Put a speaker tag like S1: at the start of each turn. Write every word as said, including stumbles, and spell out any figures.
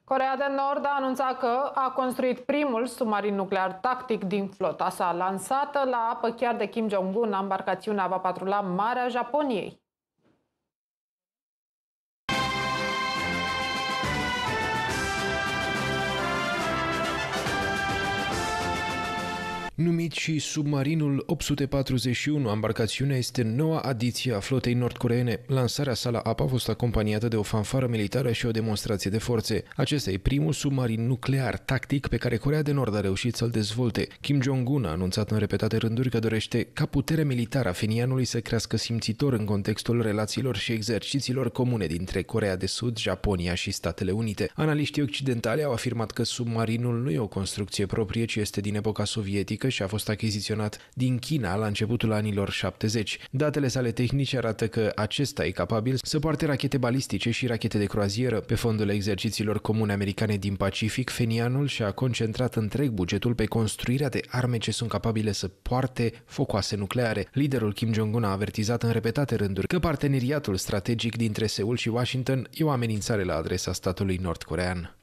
S1: Coreea de Nord a anunțat că a construit primul submarin nuclear tactic din flota sa, lansată la apă chiar de Kim Jong-un. Embarcațiunea va patrula Marea Japoniei.
S2: Numit și submarinul opt sute patruzeci și unu, embarcațiunea este noua adiție a flotei nord-coreene. Lansarea sa la apă a fost acompaniată de o fanfară militară și o demonstrație de forțe. Acesta e primul submarin nuclear tactic pe care Coreea de Nord a reușit să-l dezvolte. Kim Jong-un a anunțat în repetate rânduri că dorește ca puterea militară a Phenianului să crească simțitor în contextul relațiilor și exercițiilor comune dintre Coreea de Sud, Japonia și Statele Unite. Analiștii occidentali au afirmat că submarinul nu e o construcție proprie, ci este din epoca sovietică și a fost achiziționat din China la începutul anilor șaptezeci. Datele sale tehnice arată că acesta e capabil să poarte rachete balistice și rachete de croazieră. Pe fondul exercițiilor comune americane din Pacific, Phenianul și-a concentrat întreg bugetul pe construirea de arme ce sunt capabile să poarte focoase nucleare. Liderul Kim Jong-un a avertizat în repetate rânduri că parteneriatul strategic dintre Seul și Washington e o amenințare la adresa statului nord-corean.